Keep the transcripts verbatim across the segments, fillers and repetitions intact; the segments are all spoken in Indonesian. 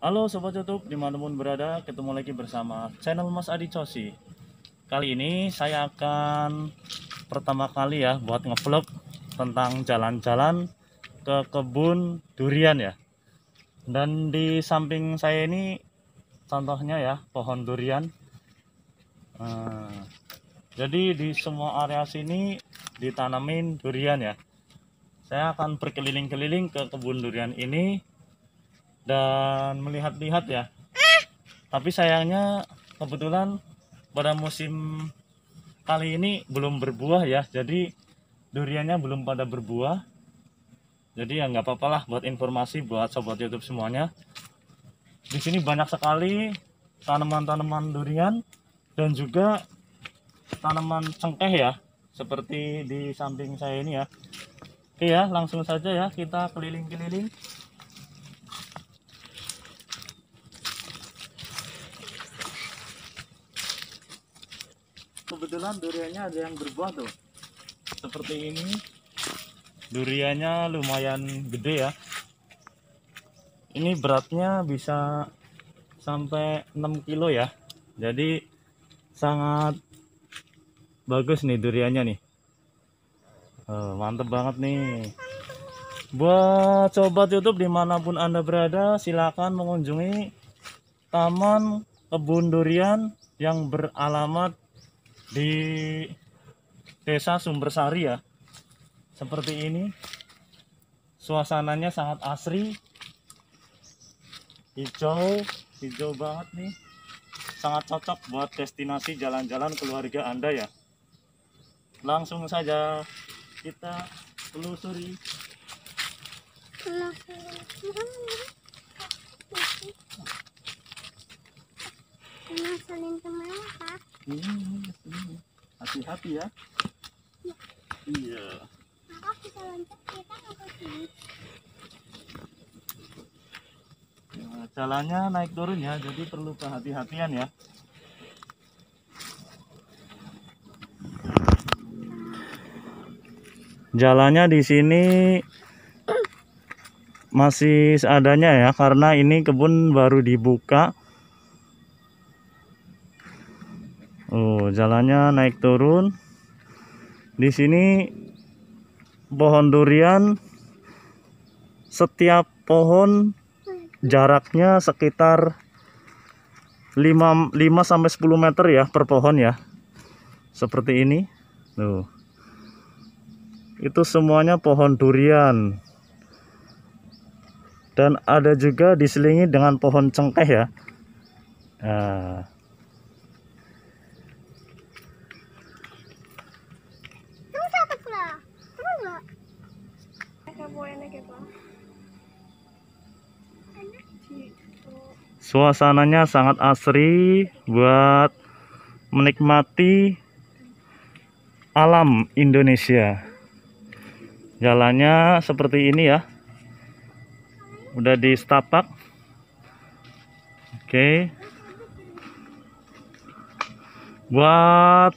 Halo Sobat YouTube, dimanapun berada, ketemu lagi bersama channel Mas Adi Cosi. Kali ini saya akan pertama kali ya buat ngevlog tentang jalan-jalan ke kebun durian ya. Dan di samping saya ini contohnya ya pohon durian. Nah, jadi di semua area sini ditanamin durian ya. Saya akan berkeliling-keliling ke kebun durian ini dan melihat-lihat ya. Tapi sayangnya kebetulan pada musim kali ini belum berbuah ya. Jadi duriannya belum pada berbuah. Jadi ya nggak apa-apa lah buat informasi buat sobat YouTube semuanya. Di sini banyak sekali tanaman-tanaman durian dan juga tanaman cengkeh ya. Seperti di samping saya ini ya. Oke ya, langsung saja ya kita keliling-keliling. Kebetulan duriannya ada yang berbuah tuh seperti ini. Duriannya lumayan gede ya, ini beratnya bisa sampai enam kilo ya, jadi sangat bagus nih duriannya nih. Oh, mantep banget nih. Buat sobat YouTube dimanapun anda berada, silakan mengunjungi taman kebun durian yang beralamat di Desa Sumbersari ya. Seperti ini, suasananya sangat asri, hijau, hijau banget nih. Sangat cocok buat destinasi jalan-jalan keluarga anda ya. Langsung saja kita telusuri. Hmm, hati-hati ya. Iya. Nah, jalannya naik turun ya, jadi perlu kehati-hatian ya. Jalannya di sini masih seadanya ya, karena ini kebun baru dibuka. Oh, jalannya naik turun. Di sini pohon durian, setiap pohon jaraknya sekitar lima sampai sepuluh meter ya per pohon ya. Seperti ini. Tuh. Itu semuanya pohon durian. Dan ada juga diselingi dengan pohon cengkeh ya. Nah. Suasananya sangat asri buat menikmati alam Indonesia. Jalannya seperti ini ya. Udah di setapak. Oke. Buat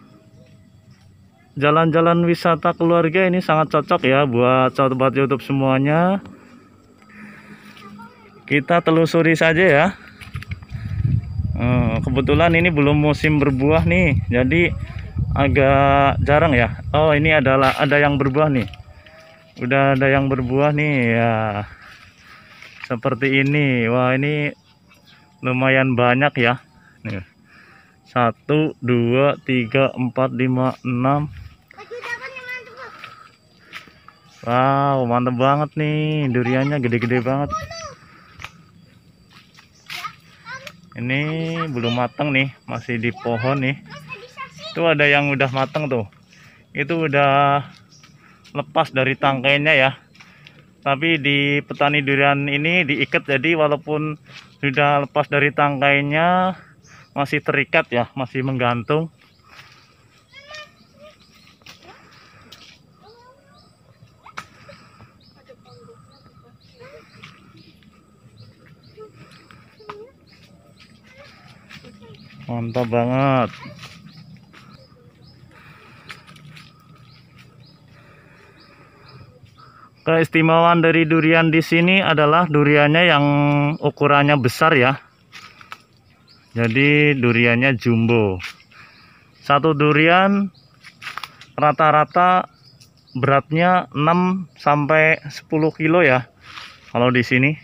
jalan-jalan wisata keluarga ini sangat cocok ya buat sobat YouTube semuanya. Kita telusuri saja ya. Kebetulan ini belum musim berbuah nih, jadi agak jarang ya. Oh, ini adalah ada yang berbuah nih. Udah ada yang berbuah nih ya. Seperti ini. Wah, ini lumayan banyak ya. Nih. Satu, dua, tiga, empat, lima, enam. Wow, mantep banget nih. Duriannya gede-gede banget. Ini belum matang nih, masih di pohon nih. Itu ada yang udah matang tuh. Itu udah lepas dari tangkainya ya. Tapi di petani durian ini diikat, jadi walaupun sudah lepas dari tangkainya masih terikat ya, masih menggantung. Mantap banget. Keistimewaan dari durian di sini adalah duriannya yang ukurannya besar ya. Jadi duriannya jumbo. Satu durian rata-rata beratnya enam sampai sepuluh kilo ya kalau di sini.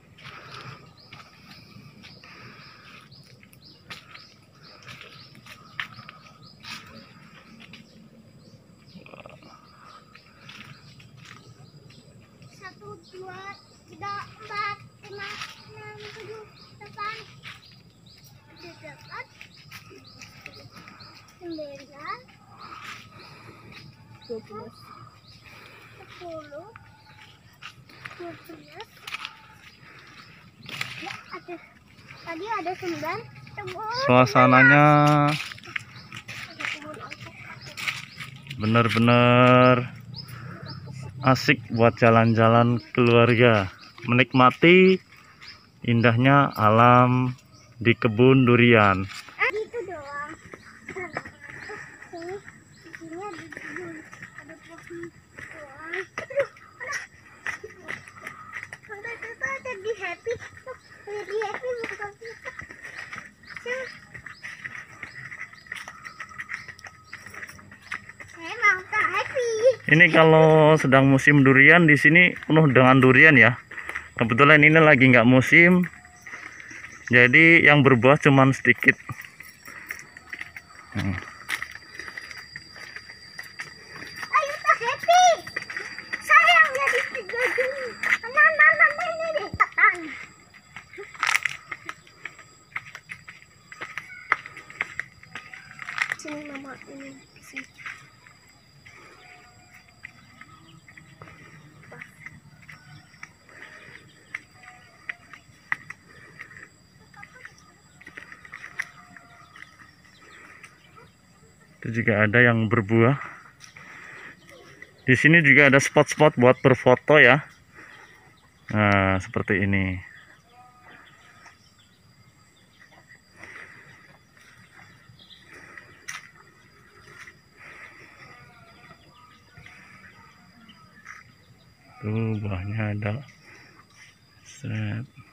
Satu, dua, tiga, empat, lima, enam, tujuh, delapan, delapan, sembilan, dua belas, sepuluh, dua belas. Ya, ada. Tadi ada sembilan. Suasananya benar-benar asik buat jalan-jalan keluarga, menikmati indahnya alam di kebun durian. Gitu doang. Sini, sini ada kebun, ada pohon doang. Aduh, aduh. Sampai kita jadi happy, jadi happy bukan kita. Saya mau tak happy. Ini kalau sedang musim durian di sini penuh dengan durian ya. Kebetulan ini lagi nggak musim, jadi yang berbuah cuman sedikit. Hmm. Ayo tak happy. Sayang jadi jadi. Nah, nah, nah, ini deh. Tang. Sini mama ini sini. Itu juga ada yang berbuah. Di sini juga ada spot-spot buat berfoto ya. Nah, seperti ini. Tuh buahnya ada. Set.